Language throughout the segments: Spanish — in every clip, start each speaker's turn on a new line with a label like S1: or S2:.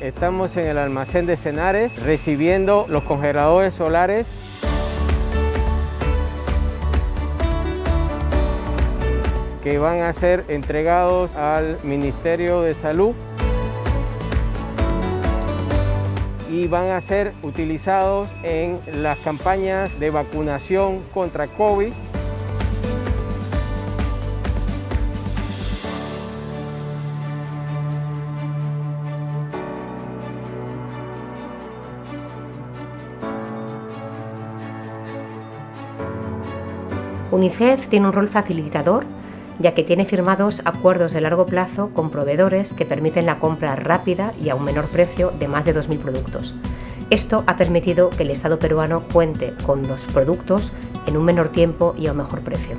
S1: Estamos en el almacén de Cenares recibiendo los congeladores solares que van a ser entregados al Ministerio de Salud y van a ser utilizados en las campañas de vacunación contra COVID.
S2: UNICEF tiene un rol facilitador, ya que tiene firmados acuerdos de largo plazo con proveedores que permiten la compra rápida y a un menor precio de más de 2.000 productos. Esto ha permitido que el Estado peruano cuente con los productos en un menor tiempo y a un mejor precio.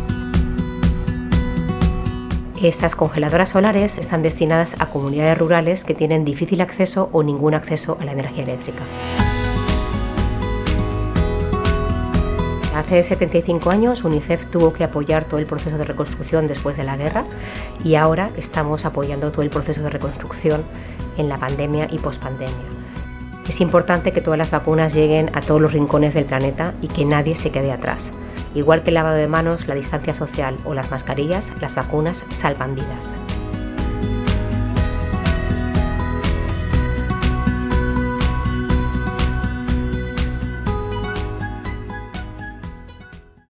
S2: Estas congeladoras solares están destinadas a comunidades rurales que tienen difícil acceso o ningún acceso a la energía eléctrica. Hace 75 años UNICEF tuvo que apoyar todo el proceso de reconstrucción después de la guerra y ahora estamos apoyando todo el proceso de reconstrucción en la pandemia y pospandemia. Es importante que todas las vacunas lleguen a todos los rincones del planeta y que nadie se quede atrás. Igual que el lavado de manos, la distancia social o las mascarillas, las vacunas salvan vidas.